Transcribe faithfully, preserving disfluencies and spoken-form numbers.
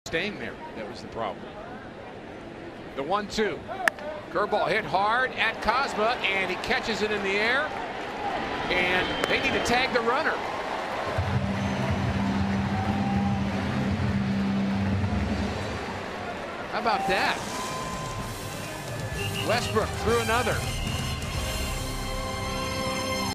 Staying there, that was the problem. The one two. Curveball hit hard at Kozma, and he catches it in the air. And they need to tag the runner. How about that? Westbrook threw another.